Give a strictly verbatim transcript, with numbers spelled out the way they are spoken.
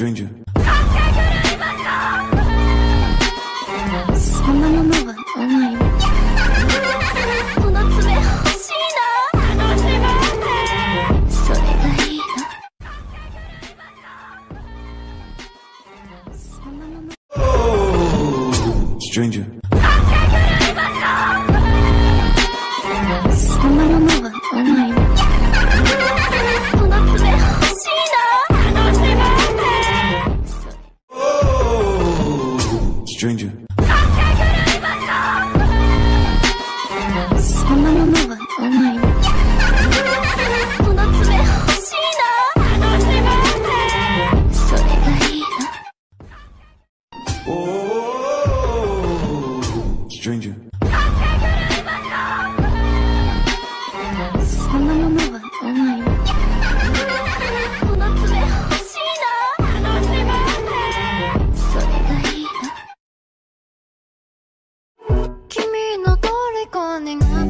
Stranger. そんなものがないよ。この爪欲しいな。それがいいな。そんなもの Stranger. そんなものがないよ。この爪欲しいな。 Stranger. そんなものがないよ。この爪欲しいな。それがいいな。 Stranger. そんなものがないよ。この爪欲しいな。それがいいな。君の虜にな